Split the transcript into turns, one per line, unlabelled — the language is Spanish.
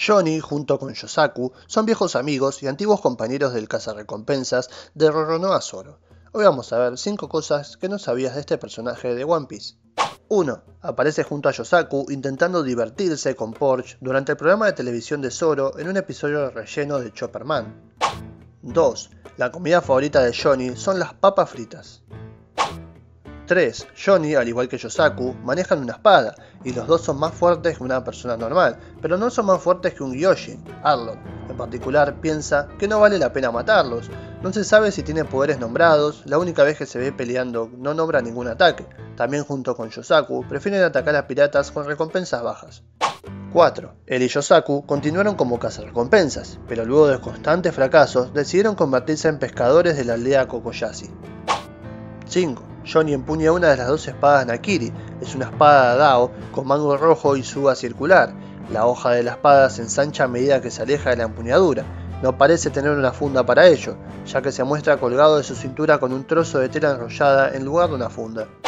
Johnny, junto con Yosaku, son viejos amigos y antiguos compañeros del cazarrecompensas de Roronoa Zoro. Hoy vamos a ver 5 cosas que no sabías de este personaje de One Piece. 1. Aparece junto a Yosaku intentando divertirse con Porch durante el programa de televisión de Zoro en un episodio de relleno de Chopper Man. 2. La comida favorita de Johnny son las papas fritas. 3. Johnny, al igual que Yosaku, manejan una espada, y los dos son más fuertes que una persona normal, pero no son más fuertes que un Gyojin, Arlong. En particular, piensa que no vale la pena matarlos. No se sabe si tiene poderes nombrados, la única vez que se ve peleando no nombra ningún ataque. También junto con Yosaku, prefieren atacar a piratas con recompensas bajas. 4. Él y Yosaku continuaron como cazarrecompensas, pero luego de constantes fracasos decidieron convertirse en pescadores de la aldea Kokoyashi. 5. Johnny empuña una de las dos espadas Nakiri, es una espada Dao con mango rojo y suba circular. La hoja de la espada se ensancha a medida que se aleja de la empuñadura. No parece tener una funda para ello, ya que se muestra colgado de su cintura con un trozo de tela enrollada en lugar de una funda.